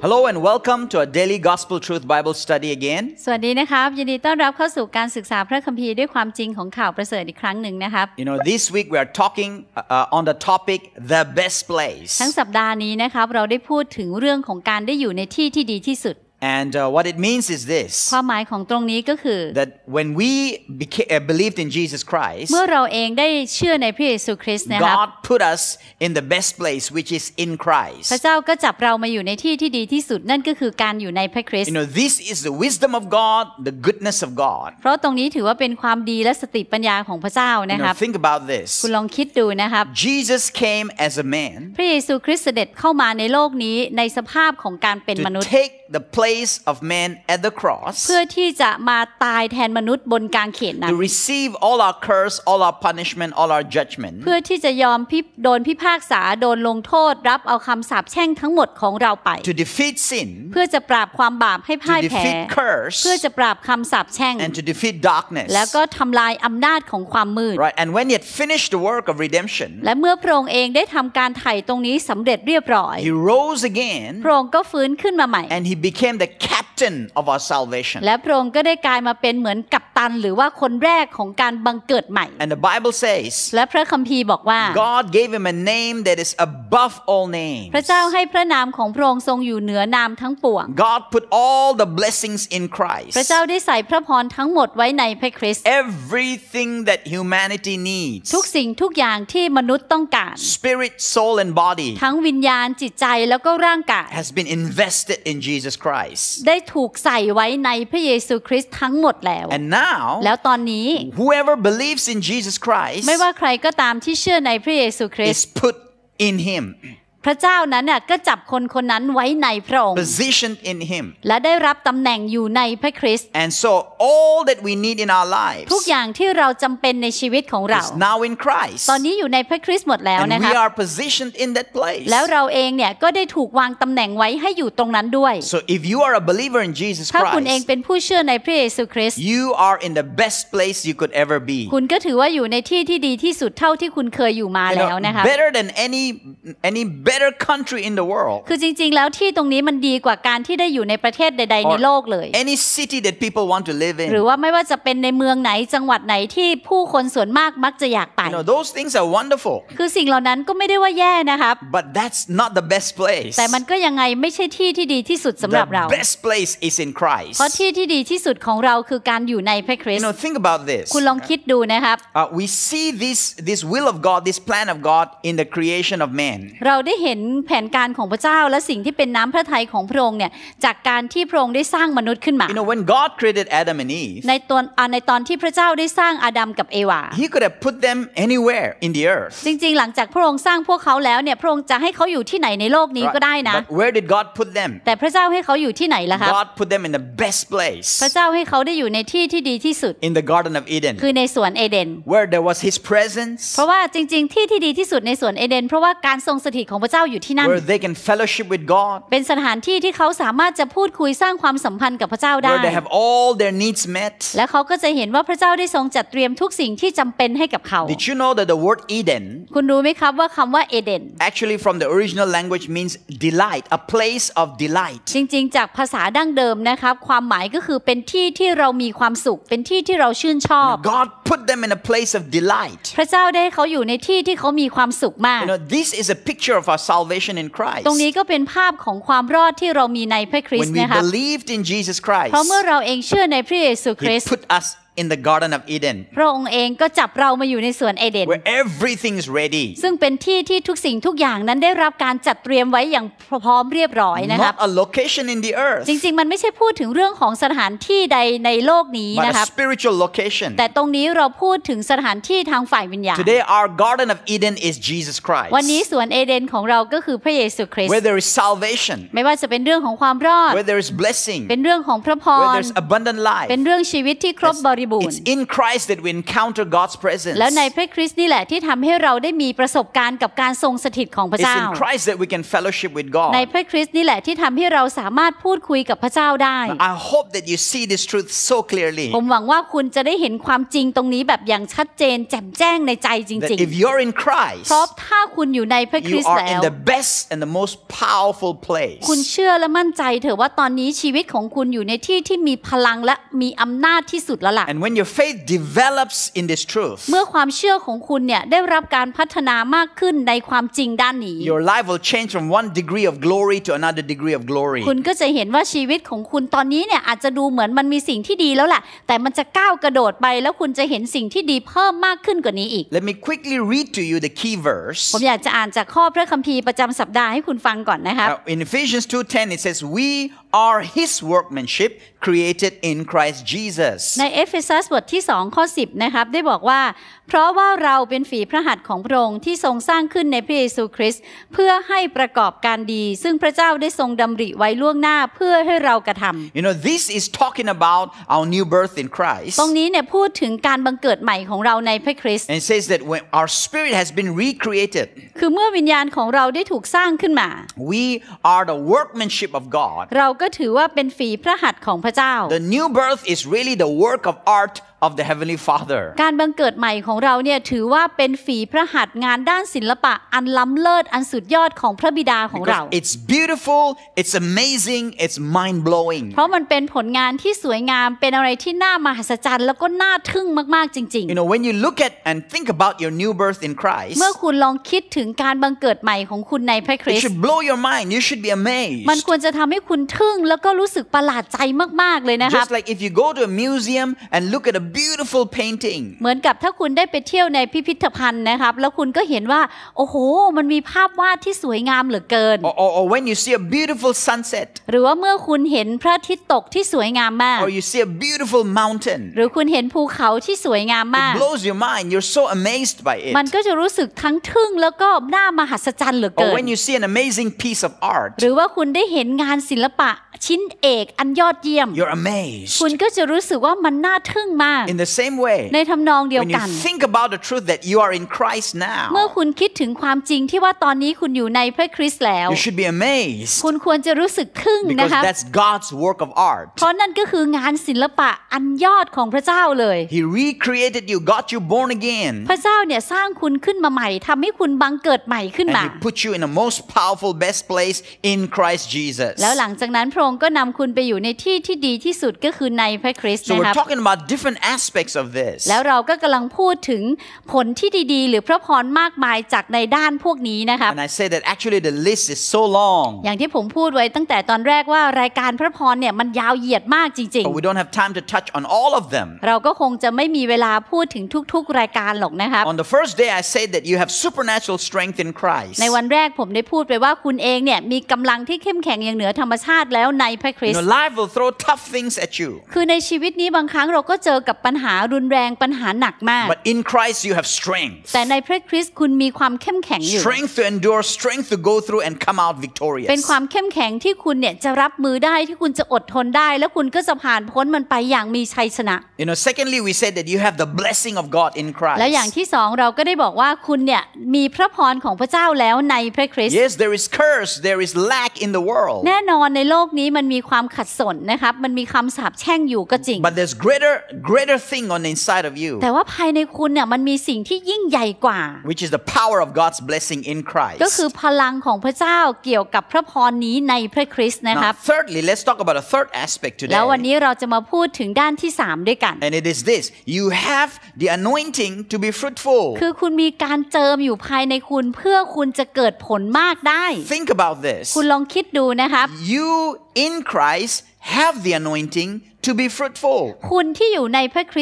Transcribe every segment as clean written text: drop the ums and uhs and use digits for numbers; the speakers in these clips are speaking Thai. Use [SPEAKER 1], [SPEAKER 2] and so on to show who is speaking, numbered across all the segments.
[SPEAKER 1] Hello and welcome to our daily Gospel Truth Bible study again.
[SPEAKER 2] สวัสดีนะครับยินดีต้อนรับเข้าสู่การศึกษาพระคัมภีร์ด้วยความจริงของข่าวประเสริฐอีกครั้งหนึ่งนะครับ
[SPEAKER 1] This week we are talking on the topic the best place.
[SPEAKER 2] ทั้งสัปดาห์นี้นะครับเราได้พูดถึงเรื่องของการได้อยู่ในที่ที่ดีที่สุด
[SPEAKER 1] And what it means is this
[SPEAKER 2] ความหมายของตรงนี้ก็คือ
[SPEAKER 1] that when we believed in Jesus Christ
[SPEAKER 2] เมื่อเราเองได้เชื่อในพระเยซูคริสต์นะครับ
[SPEAKER 1] God put us in the best place which is in Christ
[SPEAKER 2] พระเจ้าก็จับเรามาอยู่ในที่ที่ดีที่สุดนั่นก็คือการอยู่ในพระคริสต์
[SPEAKER 1] This is the wisdom of God, the goodness of God.
[SPEAKER 2] เพราะตรงนี้ถือว่าเป็นความดีและสติปัญญาของพระเจ้านะครับ
[SPEAKER 1] Think about this
[SPEAKER 2] คุณลองคิดดูนะครับ
[SPEAKER 1] Jesus came as a man
[SPEAKER 2] พระเยซูคริสต์เสด็จเข้ามาในโลกนี้ในสภาพของการเป็นมนุษย์
[SPEAKER 1] to take the place of man at the cross
[SPEAKER 2] เพื่อที่จะมาตายแทนมนุษย์บนกางเขนนั้น
[SPEAKER 1] to receive all our curse, all our punishment, all our judgment
[SPEAKER 2] เพื่อที่จะยอมโดนพิพากษาโดนลงโทษรับเอาคำสาปแช่งทั้งหมดของเราไป
[SPEAKER 1] to defeat sin
[SPEAKER 2] เพื่อจะปราบความบาปให้พ่าย
[SPEAKER 1] to
[SPEAKER 2] แพ้
[SPEAKER 1] defeat curse
[SPEAKER 2] เพื่อจะปราบคำสาปแช่ง
[SPEAKER 1] and to defeat darkness
[SPEAKER 2] แล้วก็ทำลายอำนาจของความมืด
[SPEAKER 1] right and when he had finished the work of redemption
[SPEAKER 2] และเมื่อพระองค์เองได้ทำการไถ่ตรงนี้สำเร็จเรียบร้อย
[SPEAKER 1] he rose again
[SPEAKER 2] พระองค์ก็ฟื้นขึ้นมาใหม่
[SPEAKER 1] and he became the captain of our salvation
[SPEAKER 2] และพระองค์ก็ได้กลายมาเป็นเหมือนกัปตันหรือว่าคนแรกของการบังเกิดใหม่
[SPEAKER 1] and the Bible says
[SPEAKER 2] และพระคัมภีร์บอกว่า
[SPEAKER 1] God gave him a name that is above all names
[SPEAKER 2] พระเจ้าให้พระนามของพระองค์ทรงอยู่เหนือนามทั้งปวง
[SPEAKER 1] God put all the blessings in Christ
[SPEAKER 2] พระเจ้าได้ใส่พระพรทั้งหมดไว้ในพระคริสต์
[SPEAKER 1] everything that humanity needs
[SPEAKER 2] ทุกสิ่งทุกอย่างที่มนุษย์ต้องการ
[SPEAKER 1] spirit soul and body
[SPEAKER 2] ทั้งวิญญาณจิตใจแล้วก็ร่างกาย
[SPEAKER 1] has been invested in Jesus Christ
[SPEAKER 2] ได้ถูกใส่ไว้ในพระเยซูคริสต์ทั้งหมดแล้ว
[SPEAKER 1] and now
[SPEAKER 2] แล้วตอนนี้
[SPEAKER 1] whoever believes in Jesus Christ
[SPEAKER 2] ไม่ว่าใครก็ตามที่เชื่อในพระเยซูคริสต์
[SPEAKER 1] is put in him
[SPEAKER 2] พระเจ้านั้นน่ะก็จับคนนั้นไว้ในพระองค์
[SPEAKER 1] positioned in him
[SPEAKER 2] และได้รับตำแหน่งอยู่ในพระคริสต์
[SPEAKER 1] and so all that we need in our lives
[SPEAKER 2] ทุกอย่างที่เราจำเป็นในชีวิตของเรา
[SPEAKER 1] is now in Christ
[SPEAKER 2] ตอนนี้อยู่ในพระคริสต์หมดแล้ว
[SPEAKER 1] and
[SPEAKER 2] นะคะ
[SPEAKER 1] we are positioned in that place
[SPEAKER 2] แล้วเราเองเนี่ยก็ได้ถูกวางตำแหน่งไว้ให้อยู่ตรงนั้นด้วย
[SPEAKER 1] so if you are a believer in Jesus
[SPEAKER 2] ถ้าคุณเอง
[SPEAKER 1] Christ
[SPEAKER 2] เป็นผู้เชื่อในพระเยซูคริสต์
[SPEAKER 1] you are in the best place you could ever be
[SPEAKER 2] คุณก็ถือว่าอยู่ในที่ที่ดีที่สุดเท่าที่คุณเคยอยู่มาแล้วนะคะ
[SPEAKER 1] better than any better country in the world
[SPEAKER 2] คือจริงๆแล้วที่ตรงนี้มันดีกว่าการที่ได้อยู่ในประเทศใดๆในโลกเลย
[SPEAKER 1] any city that people want to live in
[SPEAKER 2] หรือว่าไม่ว่าจะเป็นในเมืองไหนจังหวัดไหนที่ผู้คนส่วนมากมักจะอยากไป
[SPEAKER 1] those things are wonderful
[SPEAKER 2] คือสิ่งเหล่านั้นก็ไม่ได้ว่าแย่นะครับ
[SPEAKER 1] but that's not the best place
[SPEAKER 2] แต่มันก็ยังไงไม่ใช่ที่ที่ดีที่สุดสำหรับเรา
[SPEAKER 1] the best place is in Christ
[SPEAKER 2] เพราะที่ที่ดีที่สุดของเราคือการอยู่ในพระคริสต์
[SPEAKER 1] think about this
[SPEAKER 2] คุณลองคิดดูนะครับ
[SPEAKER 1] we see this will of God this plan of God in the creation of man
[SPEAKER 2] เราได้เห็นแผนการของพระเจ้าและสิ่งที่เป็นน้ำพระทัยของพระองค์เนี่ยจากการที่พระองค์ได้สร้างมนุษย์ขึ้นมา
[SPEAKER 1] when God created Adam and Eve
[SPEAKER 2] ในตอนที่พระเจ้าได้สร้างอาดัมกับเอวา
[SPEAKER 1] He could have put them anywhere in the earth
[SPEAKER 2] จริงๆหลังจากพระองค์สร้างพวกเขาแล้วเนี่ยพระองค์จะให้เขาอยู่ที่ไหนในโลกนี้ก็ได้นะ
[SPEAKER 1] but where did God put them
[SPEAKER 2] แต่พระเจ้าให้เขาอยู่ที่ไหนล่ะครับ
[SPEAKER 1] God put them in the best place
[SPEAKER 2] พระเจ้าให้เขาได้อยู่ในที่ที่ดีที่สุด
[SPEAKER 1] in the Garden of Eden
[SPEAKER 2] คือในสวนเอเดน
[SPEAKER 1] where there was His presence
[SPEAKER 2] เพราะว่าจริงๆที่ที่ดีที่สุดในสวนเอเดนเพราะว่าการทรงสถิตของพระเจ้าอยู่ที่นั่น
[SPEAKER 1] where they can fellowship with God
[SPEAKER 2] เป็นสถานที่ที่เขาสามารถจะพูดคุยสร้างความสัมพันธ์กับพระเจ้าได้
[SPEAKER 1] where they have all their needs met
[SPEAKER 2] และเขาก็จะเห็นว่าพระเจ้าได้ทรงจัดเตรียมทุกสิ่งที่จำเป็นให้กับเขา
[SPEAKER 1] Did you know that the word Eden
[SPEAKER 2] คุณรู้ไหมครับว่าคำว่าเอเดน
[SPEAKER 1] actually from the original language means delight a place of delight
[SPEAKER 2] จริงๆจากภาษาดั้งเดิมนะครับความหมายก็คือเป็นที่ที่เรามีความสุขเป็นที่ที่เราชื่นชอบ
[SPEAKER 1] God put them in a place of delight
[SPEAKER 2] พระเจ้าได้เขาอยู่ในที่ที่เขามีความสุขมาก
[SPEAKER 1] this is a picture of our salvation in Christ
[SPEAKER 2] ตรงนี้ก็เป็นภาพของความรอดที่เรามีในพระคริสต์
[SPEAKER 1] when we
[SPEAKER 2] นะครับ
[SPEAKER 1] believed in Jesus Christ
[SPEAKER 2] เพราะเมื่อเราเองเชื่อในพระเยซูคริส
[SPEAKER 1] He
[SPEAKER 2] ต์
[SPEAKER 1] put us in the Garden of Eden
[SPEAKER 2] พระองค์เองก็จับเรามาอยู่ในสวนเอเดน
[SPEAKER 1] where everything is ready
[SPEAKER 2] ซึ่งเป็นที่ที่ทุกสิ่งทุกอย่างนั้นได้รับการจัดเตรียมไว้อย่างพร้อมเรียบร้อยนะครับ
[SPEAKER 1] not a location in the earth
[SPEAKER 2] จริงๆมันไม่ใช่พูดถึงเรื่องของสถานที่ใดในโลกนี้
[SPEAKER 1] but
[SPEAKER 2] นะครับ
[SPEAKER 1] a spiritual location
[SPEAKER 2] แต่ตรงนี้เราพูดถึงสถานที่ทางฝ่ายวิญญาณ
[SPEAKER 1] today our Garden of Eden is Jesus Christ
[SPEAKER 2] วันนี้สวนเอเดนของเราก็คือพระเยซูคริสต์
[SPEAKER 1] where there is salvation
[SPEAKER 2] ไม่ว่าจะเป็นเรื่องของความรอด
[SPEAKER 1] where there is blessing
[SPEAKER 2] เป็นเรื่องของพระพ
[SPEAKER 1] where
[SPEAKER 2] ร
[SPEAKER 1] there's abundant life
[SPEAKER 2] เป็นเรื่องชีวิตที่ครบบริริบูรณ์
[SPEAKER 1] It's in Christ that we encounter God's presence.
[SPEAKER 2] แล้วในพระคริสต์นี่แหละที่ทำให้เราได้มีประสบการณ์กับการทรงสถิตของพระ
[SPEAKER 1] It's
[SPEAKER 2] เจ้า
[SPEAKER 1] in Christ that we can fellowship with God.
[SPEAKER 2] ในพระคริสต์นี่แหละที่ทำให้เราสามารถพูดคุยกับพระเจ้าได้
[SPEAKER 1] I hope that you see this truth so clearly.
[SPEAKER 2] ผมหวังว่าคุณจะได้เห็นความจริงตรงนี้แบบอย่างชัดเจนแจ่มแจ้งในใจจ
[SPEAKER 1] That
[SPEAKER 2] ริง
[SPEAKER 1] if you're in Christ,
[SPEAKER 2] เพราะถ้าคุณอยู่ในพระคริ
[SPEAKER 1] you
[SPEAKER 2] สต์
[SPEAKER 1] are
[SPEAKER 2] แล้
[SPEAKER 1] in
[SPEAKER 2] ว
[SPEAKER 1] the best and the most powerful place.
[SPEAKER 2] คุณเชื่อและมั่นใจเถอะว่าตอนนี้ชีวิตของคุณอยู่ในที่ที่มีพลังและมีอำนาจที่สุดแล้วล่ะ
[SPEAKER 1] And when your faith develops in this truth,
[SPEAKER 2] เมื่อความเชื่อของคุณเนี่ยได้รับการพัฒนามากขึ้นในความจริงด้านนี้
[SPEAKER 1] your life will change from one degree of glory to another degree of glory.
[SPEAKER 2] คุณก็จะเห็นว่าชีวิตของคุณตอนนี้เนี่ยอาจจะดูเหมือนมันมีสิ่งที่ดีแล้วแหละแต่มันจะก้าวกระโดดไปแล้วคุณจะเห็นสิ่งที่ดีเพิ่มมากขึ้นกว่านี้อีก
[SPEAKER 1] Let me quickly read to you the key verse.
[SPEAKER 2] ผมอยากจะอ่านจากข้อพระคัมภีร์ประจำสัปดาห์ให้คุณฟังก่อนนะครับ
[SPEAKER 1] In Ephesians 2:10 it says we are his workmanship created in Christ Jesus.
[SPEAKER 2] ในเอเฟซัสบทที่2ข้อ10นะครับได้บอกว่าเพราะว่าเราเป็นฝีพระหัตถ์ของพระองค์ที่ทรงสร้างขึ้นในพระเยซูคริสต์เพื่อให้ประกอบการดีซึ่งพระเจ้าได้ทรงดำริไว้ล่วงหน้าเพื่อให้เรากระทำ
[SPEAKER 1] You know, this is talking about our new birth in Christ.
[SPEAKER 2] ตรงนี้เนี่ยพูดถึงการบังเกิดใหม่ของเราในพระคริสต์
[SPEAKER 1] And it says that when our spirit has been recreated,
[SPEAKER 2] คือเมื่อวิญญาณของเราได้ถูกสร้างขึ้นมา
[SPEAKER 1] we are the workmanship of God.
[SPEAKER 2] เราก็ถือว่าเป็นฝีพระหัตถ์ของพระเจ้า
[SPEAKER 1] The new birth is really the work of art of the Heavenly Father.
[SPEAKER 2] การบังเกิดใหม่ของเราเนี่ยถือว่าเป็นฝีพระหัตถ์งานด้านศิลปะอันล้ำเลิศอันสุดยอดของพระบิดาของเรา
[SPEAKER 1] Because it's beautiful, it's amazing, it's mind-blowing.
[SPEAKER 2] เพราะมันเป็นผลงานที่สวยงามเป็นอะไรที่น่ามหัศจรรย์แล้วก็น่าทึ่งมากๆจริง
[SPEAKER 1] You know, when you look at and think about your new birth in
[SPEAKER 2] ๆ
[SPEAKER 1] Christ,
[SPEAKER 2] เมื่อคุณลองคิดถึงการบังเกิดใหม่ของคุณในพระคริ
[SPEAKER 1] it
[SPEAKER 2] สต์
[SPEAKER 1] should blow your mind. You should be
[SPEAKER 2] มัน
[SPEAKER 1] amazed.
[SPEAKER 2] ควรจะทำให้คุณทึ่งแล้วก็รู้สึกประหลาดใจมากๆเลยนะครับ
[SPEAKER 1] Just like if you go to a museum and look at a beautiful painting,
[SPEAKER 2] เหมือนกับถ้าคุณได้ไปเที่ยวในพิพิธภัณฑ์นะครับแล้วคุณก็เห็นว่าโอ้โหมันมีภาพวาดที่สวยงามเหลือเกิน
[SPEAKER 1] or when you see a beautiful sunset,
[SPEAKER 2] หรือว่าเมื่อคุณเห็นพระอาทิตย์ตกที่สวยงามมาก
[SPEAKER 1] or you see a beautiful mountain,
[SPEAKER 2] หรือคุณเห็นภูเขาที่สวยงามมาก
[SPEAKER 1] it blows your mind. You're so amazed by
[SPEAKER 2] มัน
[SPEAKER 1] it.
[SPEAKER 2] ก็จะรู้สึกทั้งทึ่งแล้วก็น่ามหัศจรรย์เหลือ
[SPEAKER 1] Or
[SPEAKER 2] เกิน
[SPEAKER 1] when you see an amazing piece of art,
[SPEAKER 2] หรือว่าคุณได้เห็นงานศิลปะชิ้นเอกอันยอดเยี่ยม
[SPEAKER 1] you're amazed.
[SPEAKER 2] คุณก็จะรู้สึกว่ามันน่าทึ่งมาก
[SPEAKER 1] In the same way,
[SPEAKER 2] ในทำนองเดียว
[SPEAKER 1] when
[SPEAKER 2] กั
[SPEAKER 1] you
[SPEAKER 2] น
[SPEAKER 1] think about the truth that you are in Christ
[SPEAKER 2] เมื่อ
[SPEAKER 1] now,
[SPEAKER 2] คุณคิดถึงความจริงที่ว่าตอนนี้คุณอยู่ในพระคริสต์แล้ว
[SPEAKER 1] you should be amazed
[SPEAKER 2] คุณควรจะรู้สึกทึ่งนะ
[SPEAKER 1] because
[SPEAKER 2] คะ
[SPEAKER 1] that's God's work of art.
[SPEAKER 2] เพราะนั่นก็คืองานศิลปะอันยอดของพระเจ้าเลย
[SPEAKER 1] He recreated you, got you born again,
[SPEAKER 2] พระเจ้าเนี่ยสร้างคุณขึ้นมาใหม่ทำให้คุณบังเกิดใหม่ขึ้น
[SPEAKER 1] and
[SPEAKER 2] มา
[SPEAKER 1] He put you in the most powerful, best place in Christ Jesus.
[SPEAKER 2] แล้วหลังจากนั้นพระองค์ก็นำคุณไปอยู่ในที่ที่ดีที่สุดก็คือในพระคริสต์
[SPEAKER 1] So
[SPEAKER 2] นะครับ
[SPEAKER 1] we're talking about different aspects of this.
[SPEAKER 2] แล้วเราก็กำลังพูดถึงผลที่ดีๆหรือพระพรมากมายจากในด้านพวกนี้นะครับ
[SPEAKER 1] And I say that actually the list is so long,
[SPEAKER 2] อย่างที่ผมพูดไว้ตั้งแต่ตอนแรกว่ารายการพระพรเนี่ยมันยาวเหยียดมากจริง
[SPEAKER 1] but we don't have time to touch on all of them.
[SPEAKER 2] ๆ เราก็คงจะไม่มีเวลาพูดถึงทุกๆรายการหรอกนะครับ
[SPEAKER 1] On the first day, I said that you have supernatural strength in Christ.
[SPEAKER 2] ในวันแรกผมได้พูดไปว่าคุณเองเนี่ยมีกำลังที่เข้มแข็งอย่างเหนือธรรมชาติแล้วในพระคริส
[SPEAKER 1] You
[SPEAKER 2] ต์
[SPEAKER 1] know, life will throw tough things at you,
[SPEAKER 2] คือในชีวิตนี้บางครั้งเราก็เจอกับปัญหารุนแรงปัญหาหนักมาก
[SPEAKER 1] but in Christ you have strength.
[SPEAKER 2] แต่ในพระคริสต์คุณมีความเข้มแข็งอยู่
[SPEAKER 1] Strength to endure, strength to go through and come out
[SPEAKER 2] เป็น
[SPEAKER 1] victorious.
[SPEAKER 2] ความเข้มแข็งที่คุณเนี่ยจะรับมือได้ที่คุณจะอดทนได้แล้วคุณก็จะผ่านพ้นมันไปอย่างมีชัยชนะ
[SPEAKER 1] You know, secondly, we said that you have the blessing of God in
[SPEAKER 2] แล้วอย่าง
[SPEAKER 1] Christ.
[SPEAKER 2] ที่สองเราก็ได้บอกว่าคุณเนี่ยมีพระพรของพระเจ้าแล้วในพระคริสต์
[SPEAKER 1] Yes, there is curse, there is lack in the world.
[SPEAKER 2] แน่นอนในโลกนี้มันมีความขัดสนนะครับมันมีคำสาปแช่งอยู่ก็จริง
[SPEAKER 1] But there's greater thing on the inside of you,
[SPEAKER 2] แต่ว่าภายในคุณเนี่ยมันมีสิ่งที่ยิ่งใหญ่กว่า
[SPEAKER 1] which is the power of God's blessing in
[SPEAKER 2] ก็คือ
[SPEAKER 1] Christ.
[SPEAKER 2] พลังของพระเจ้าเกี่ยวกับพระพรนี้ในพระคริสต์นะครั
[SPEAKER 1] Now,
[SPEAKER 2] บ
[SPEAKER 1] thirdly, let's talk about a third aspect
[SPEAKER 2] แล้ววัน
[SPEAKER 1] today.
[SPEAKER 2] นี้เราจะมาพูดถึงด้านที่3ด้วยกัน
[SPEAKER 1] And it is this: you have the anointing to be fruitful.
[SPEAKER 2] คือคุณมีการเจิมอยู่ภายในคุณเพื่อคุณจะเกิดผลมากได้
[SPEAKER 1] Think about this.
[SPEAKER 2] คุณลองคิดดูนะครับ
[SPEAKER 1] You in Christ have the anointing to be fruitful.
[SPEAKER 2] คุณที่อยู่ในพระคริสต์เนี่ย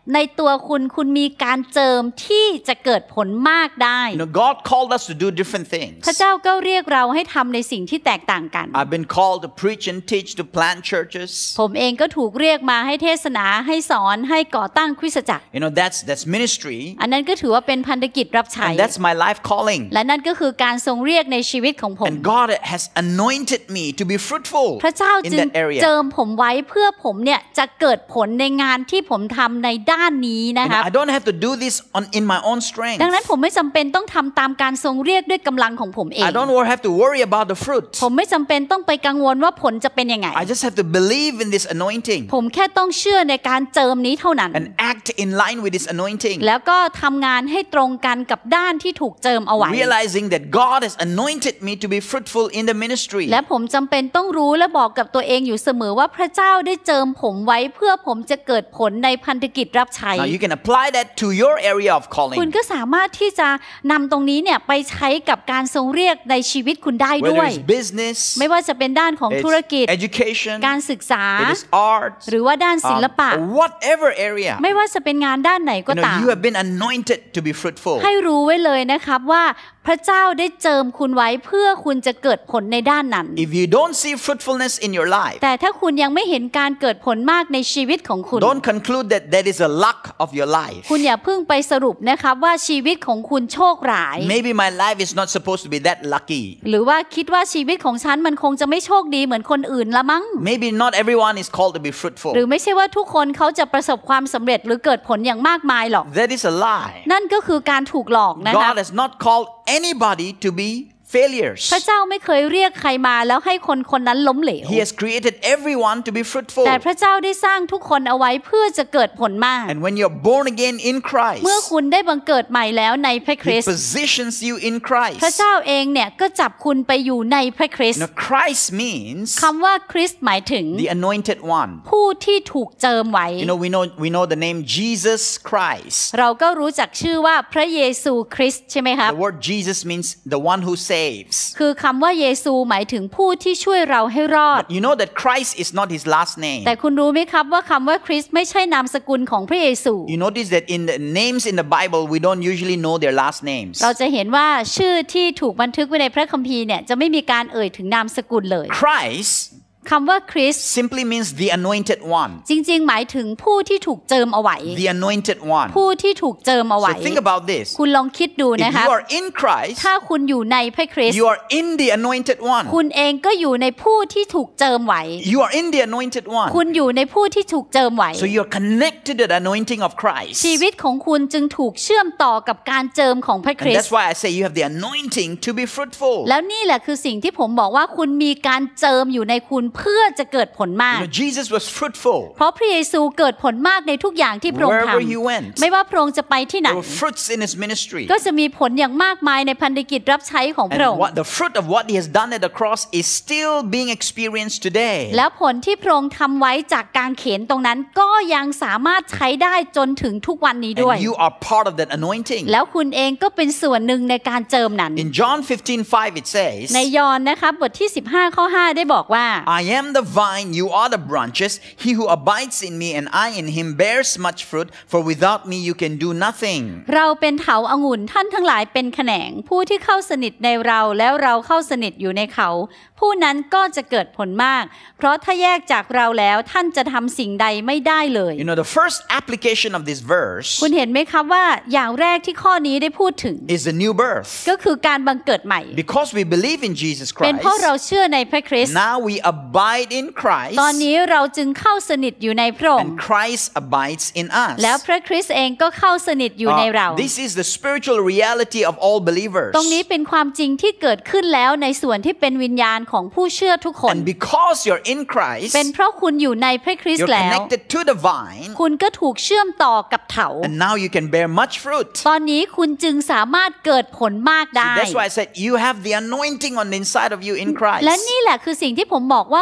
[SPEAKER 2] ในตัวคุณมีการเจิมที่จะเกิดผลมากได้
[SPEAKER 1] God called us to do different things.
[SPEAKER 2] พระเจ้าก็เรียกเราให้ทำในสิ่งที่แตกต่างกัน
[SPEAKER 1] I've been called to preach and teach, to plant churches.
[SPEAKER 2] ผมเองก็ถูกเรียกมาให้เทศนาให้สอนให้ก่อตั้งคริสตจักร
[SPEAKER 1] That's ministry.
[SPEAKER 2] อันนั้นก็ถือว่าเป็นพันธกิจรับใช้
[SPEAKER 1] And that's my life calling.
[SPEAKER 2] และนั่นก็คือการทรงเรียกในชีวิตของผม
[SPEAKER 1] And God has anointed me to be fruitful
[SPEAKER 2] พระเจ้า
[SPEAKER 1] in
[SPEAKER 2] จึง
[SPEAKER 1] that area.
[SPEAKER 2] เจิมผมไว้เพื่อผมเนี่ยจะเกิดผลในงานที่ผมทำในด้านนี้นะครับ
[SPEAKER 1] I don't have to do this in my own strength.
[SPEAKER 2] ดังนั้นผมไม่จำเป็นต้องทำตามการทรงเรียกด้วยกำลังของผมเอง
[SPEAKER 1] I don't have to worry about the fruit.
[SPEAKER 2] ผมไม่จำเป็นต้องไปกังวลว่าผลจะเป็นยังไง
[SPEAKER 1] I just have to believe in this anointing
[SPEAKER 2] ผมแค่ต้องเชื่อในการเจิมนี้เท่านั้น
[SPEAKER 1] and act in line with this anointing.
[SPEAKER 2] แล้วก็ทำงานให้ตรงกันกับด้านที่ถูกเจิมเอาไว้
[SPEAKER 1] Realizing that God has anointed me to be fruitful in the ministry.
[SPEAKER 2] และผมจำเป็นต้องรู้และบอกกับตัวเองอยู่เสมอว่าพระเจ้าได้เจิมผมไว้เพื่อผมจะเกิดผลในพันธกิจรับใช้
[SPEAKER 1] Now you can apply that to your area of
[SPEAKER 2] คุณ
[SPEAKER 1] calling.
[SPEAKER 2] ก็สามารถที่จะนำตรงนี้เนี่ยไปใช้กับการทรงเรียกในชีวิตคุณได้ด้
[SPEAKER 1] Whether
[SPEAKER 2] วย
[SPEAKER 1] it's business,
[SPEAKER 2] ไม่ว่าจะเป็นด้านของธุรกิจ
[SPEAKER 1] it's education,
[SPEAKER 2] การศึกษา
[SPEAKER 1] it is art,
[SPEAKER 2] หรือว่าด้านศิลปะ
[SPEAKER 1] whatever area.
[SPEAKER 2] ไม่ว่าจะเป็นงานด้านไหนก็ตาม
[SPEAKER 1] You have been anointed to be fruitful.
[SPEAKER 2] ให้รู้ไว้เลยนะครับว่าพระเจ้าได้เจิมคุณไว้เพื่อคุณจะเกิดผลในด้านนั้น
[SPEAKER 1] If you don't see fruitfulness in your life,
[SPEAKER 2] แต่ถ้าคุณยังไม่เห็นการเกิดผลมากในชีวิตของคุณ
[SPEAKER 1] don't conclude that that is a luck of your life.
[SPEAKER 2] คุณอย่าเพิ่งไปสรุปนะครับว่าชีวิตของคุณโชคร้าย
[SPEAKER 1] Maybe my life is not supposed to be that lucky.
[SPEAKER 2] หรือว่าคิดว่าชีวิตของฉันมันคงจะไม่โชคดีเหมือนคนอื่นละมั้ง
[SPEAKER 1] Maybe not everyone is called to be fruitful.
[SPEAKER 2] หรือไม่ใช่ว่าทุกคนเขาจะประสบความสำเร็จหรือเกิดผลอย่างมากมายหรอก
[SPEAKER 1] That is a lie.
[SPEAKER 2] นั่นก็คือการถูกหลอกนะคะ
[SPEAKER 1] God has not called anybody to be failures.
[SPEAKER 2] พระเจ้าไม่เคยเรียกใครมาแล้วให้คนคนนั้นล้มเหลว
[SPEAKER 1] He has created everyone to be fruitful.
[SPEAKER 2] แต่พระเจ้าได้สร้างทุกคนเอาไว้เพื่อจะเกิดผลมาก
[SPEAKER 1] And when you're born again in Christ,
[SPEAKER 2] เมื่อคุณได้บังเกิดใหม่แล้วในพระคริ
[SPEAKER 1] He
[SPEAKER 2] สต์
[SPEAKER 1] positions you in
[SPEAKER 2] พระ
[SPEAKER 1] Christ.
[SPEAKER 2] เจ้าเองเนี่ยก็จับคุณไปอยู่ในพระคริสต์
[SPEAKER 1] Now, Christ means
[SPEAKER 2] คำว่าคริสต์หมายถึง
[SPEAKER 1] the anointed one.
[SPEAKER 2] ผู้ที่ถูกเจิมไว้
[SPEAKER 1] We know the name Jesus Christ.
[SPEAKER 2] เราก็รู้จักชื่อว่าพระเยซูคริสต์ใช่ไหมครับ
[SPEAKER 1] The word Jesus means the one who saves.
[SPEAKER 2] คือคำว่าเยซูหมายถึงผู้ที่ช่วยเราให้รอด
[SPEAKER 1] You know that Christ is not his last name.
[SPEAKER 2] แต่คุณรู้ไหมครับว่าคำว่าคริสต์ไม่ใช่นามสกุลของพระเยซู
[SPEAKER 1] You notice that in the names in the Bible, we don't usually know their last names.
[SPEAKER 2] เราจะเห็นว่าชื่อที่ถูกบันทึกไว้ในพระคัมภีร์เนี่ยจะไม่มีการเอ่ยถึงนามสกุลเลย
[SPEAKER 1] Christ
[SPEAKER 2] คำว่าคริสต์
[SPEAKER 1] simply means the anointed one.
[SPEAKER 2] จริงๆหมายถึงผู้ที่ถูกเจิมเอาไว้
[SPEAKER 1] The anointed one.
[SPEAKER 2] ผู้ที่ถูกเจิมเอาไว้
[SPEAKER 1] So think about this.
[SPEAKER 2] คุณลองคิดดู
[SPEAKER 1] If
[SPEAKER 2] นะคะ
[SPEAKER 1] you are in Christ,
[SPEAKER 2] ถ้าคุณอยู่ในพระคริสต์
[SPEAKER 1] you are in the anointed one.
[SPEAKER 2] คุณเองก็อยู่ในผู้ที่ถูกเจิมไว้
[SPEAKER 1] You are in the anointed one.
[SPEAKER 2] คุณอยู่ในผู้ที่ถูกเจิมไว้
[SPEAKER 1] So you're connected to the anointing of Christ.
[SPEAKER 2] ชีวิตของคุณจึงถูกเชื่อมต่อกับการเจิมของพระค
[SPEAKER 1] And
[SPEAKER 2] ริส
[SPEAKER 1] that's
[SPEAKER 2] ต์
[SPEAKER 1] why I say you have the anointing to be fruitful.
[SPEAKER 2] แล้วนี่แหละคือสิ่งที่ผมบอกว่าคุณมีการเจิมอยู่ในคุณเพื่อจะเกิดผลมาก
[SPEAKER 1] Jesus was fruitful.
[SPEAKER 2] เพราะพระเยซูเกิดผลมากในทุกอย่างที่พระองค์ท
[SPEAKER 1] Wherever he went.
[SPEAKER 2] ำไม่ว่าพระองค์จะไปที่ไหน
[SPEAKER 1] There were fruits in his ministry.
[SPEAKER 2] ก็จะมีผลอย่างมากมายในพันธกิจรับใช้ของพระองค์
[SPEAKER 1] And the fruit of what he has done at the cross is still being experienced today.
[SPEAKER 2] แล้วผลที่พระองค์ทำไว้จากการเขียนตรงนั้นก็ยังสามารถใช้ได้จนถึงทุกวันนี้ด้วย
[SPEAKER 1] And you are part of that anointing.
[SPEAKER 2] แล้วคุณเองก็เป็นส่วนหนึ่งในการเจิมนั้น
[SPEAKER 1] In John 15:5 it says,
[SPEAKER 2] ในยอห์นนะครับบทที่15ข้อ5ได้บอกว่า
[SPEAKER 1] I am the vine, you are the branches. He who abides in me and I in him bears much fruit, for without me you can do nothing.
[SPEAKER 2] เราเป็นเถาองุ่นท่านทั้งหลายเป็นแขนงผู้ที่เข้าสนิทในเราแล้วเราเข้าสนิทอยู่ในเขาผู้นั้นก็จะเกิดผลมากเพราะถ้าแยกจากเราแล้วท่านจะทำสิ่งใดไม่ได้เลย
[SPEAKER 1] The first application of this verse
[SPEAKER 2] คุณเห็นไหมครับว่าอย่างแรกที่ข้อนี้ได้พูดถึง
[SPEAKER 1] is the new birth.
[SPEAKER 2] ก็คือการบังเกิดใหม่
[SPEAKER 1] Because we believe in Jesus
[SPEAKER 2] เป็นเพราะ
[SPEAKER 1] Christ,
[SPEAKER 2] เราเชื่อในพระคริสต์
[SPEAKER 1] now we abide in Christ
[SPEAKER 2] ตอนนี้เราจึงเข้าสนิทอยู่ในพระองค์
[SPEAKER 1] and Christ abides in us.
[SPEAKER 2] แล้วพระคริสต์เองก็เข้าสนิทอยู่ในเรา
[SPEAKER 1] This is the spiritual reality of all believers.
[SPEAKER 2] ตรงนี้เป็นความจริงที่เกิดขึ้นแล้วในส่วนที่เป็นวิญญาณของผู้เชื่อทุกคน
[SPEAKER 1] And because you're in Christ,
[SPEAKER 2] เป็นเพราะคุณอยู่ในพระคริสต์
[SPEAKER 1] you're
[SPEAKER 2] แล้ว
[SPEAKER 1] connected to the vine,
[SPEAKER 2] คุณก็ถูกเชื่อมต่อกับเถา
[SPEAKER 1] and now you can bear much fruit.
[SPEAKER 2] ตอนนี้คุณจึงสามารถเกิดผลมากได้
[SPEAKER 1] That's why I said you have the anointing on the inside of you in Christ.
[SPEAKER 2] และนี่แหละคือสิ่งที่ผมบอกว่า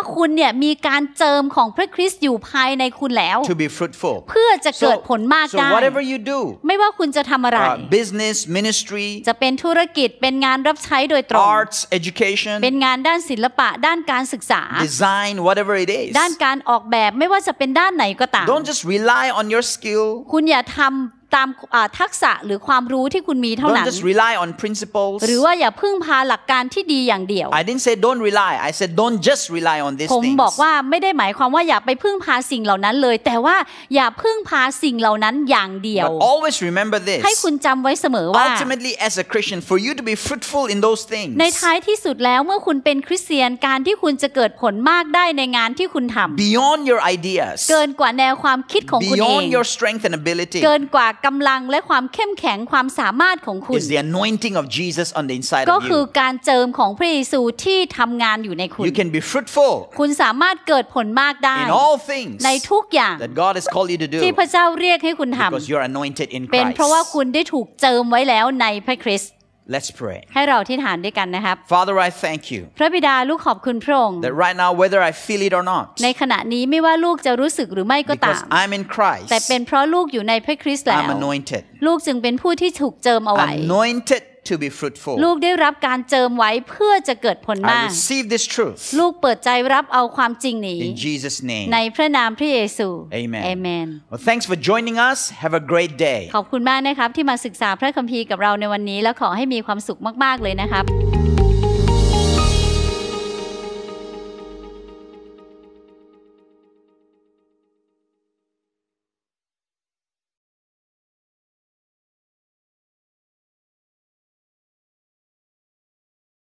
[SPEAKER 2] คุณเนี่ยมีการเจิมของพระคริสต์อยู่ภายในคุณแล้ว
[SPEAKER 1] to be fruitful.
[SPEAKER 2] เพื่อจะเกิดผลมาก
[SPEAKER 1] So
[SPEAKER 2] ได้
[SPEAKER 1] whatever you do,
[SPEAKER 2] ไม่ว่าคุณจะทำอะไร
[SPEAKER 1] business, ministry,
[SPEAKER 2] จะเป็นธุรกิจเป็นงานรับใช้โดยตรง
[SPEAKER 1] arts, education,
[SPEAKER 2] เป็นงานด้านศิลปะด้านการศึกษา
[SPEAKER 1] design, whatever it is.
[SPEAKER 2] ด้านการออกแบบไม่ว่าจะเป็นด้านไหนก็ตาม
[SPEAKER 1] Don't just rely on your skill.
[SPEAKER 2] คุณอย่าทำตามทักษะหรือความรู้ที่คุณมีเท่า
[SPEAKER 1] Don't
[SPEAKER 2] นั้น
[SPEAKER 1] just rely on principles.
[SPEAKER 2] หรือว่าอย่าพึ่งพาหลักการที่ดีอย่างเดียว
[SPEAKER 1] I didn't say don't rely. I said don't just rely on these
[SPEAKER 2] ผม
[SPEAKER 1] things.
[SPEAKER 2] บอกว่าไม่ได้หมายความว่าอย่าไปพึ่งพาสิ่งเหล่านั้นเลยแต่ว่าอย่าพึ่งพาสิ่งเหล่านั้นอย่างเดียว
[SPEAKER 1] But always remember this.
[SPEAKER 2] ให้คุณจำไว้เสมอว่า
[SPEAKER 1] Ultimately, as a Christian, for you to be fruitful in those things,
[SPEAKER 2] ในท้ายที่สุดแล้วเมื่อคุณเป็นคริสเตียนการที่คุณจะเกิดผลมากได้ในงานที่คุณทำ
[SPEAKER 1] beyond your ideas,
[SPEAKER 2] เกินกว่าแนวความคิดของคุณเอง
[SPEAKER 1] beyond your strength and ability,
[SPEAKER 2] เกินกว่ากำลังและความเข้มแข็งความสามารถของคุณ
[SPEAKER 1] is the anointing of Jesus on the inside
[SPEAKER 2] ก็
[SPEAKER 1] of
[SPEAKER 2] คือ
[SPEAKER 1] you.
[SPEAKER 2] การเจิมของพระเยซูที่ทำงานอยู่ในคุณ
[SPEAKER 1] You can be fruitful
[SPEAKER 2] คุณสามารถเกิดผลมากได้
[SPEAKER 1] in all things
[SPEAKER 2] ในทุกอย่าง
[SPEAKER 1] that God has called you to do
[SPEAKER 2] ที่พระเจ้าเรียกให้คุณท
[SPEAKER 1] because you're anointed in
[SPEAKER 2] ำเป็นเพราะว่า
[SPEAKER 1] Christ.
[SPEAKER 2] คุณได้ถูกเจิมไว้แล้วในพระคริสต์
[SPEAKER 1] Let's pray.
[SPEAKER 2] ให้เราอธิษฐานด้วยกันนะครับ
[SPEAKER 1] Father, I thank you
[SPEAKER 2] พระบิดาลูกขอบคุณพระองค์
[SPEAKER 1] that right now, whether I feel it or not,
[SPEAKER 2] ในขณะนี้ไม่ว่าลูกจะรู้สึกหรือไม่ก็ตาม
[SPEAKER 1] because I'm in Christ,
[SPEAKER 2] แต่เป็นเพราะลูกอยู่ในพระคริสต์แล้ว
[SPEAKER 1] I'm anointed.
[SPEAKER 2] ลูกจึงเป็นผู้ที่ถูกเจิมเอาไว้
[SPEAKER 1] Anointed to be fruitful.
[SPEAKER 2] ลูกได้รับการเจิมไว้เพื่อจะเกิดผล
[SPEAKER 1] I
[SPEAKER 2] มาก
[SPEAKER 1] receive this truth
[SPEAKER 2] ลูกเปิดใจรับเอาความจริงนี้
[SPEAKER 1] in Jesus' name.
[SPEAKER 2] ในพระนามพระเยซู
[SPEAKER 1] Amen.
[SPEAKER 2] เอเมน
[SPEAKER 1] Well, thanks for joining us. Have a great day.
[SPEAKER 2] ขอบคุณมากนะครับที่มาศึกษาพระคัมภีร์กับเราในวันนี้และขอให้มีความสุขมากๆเลยนะครับ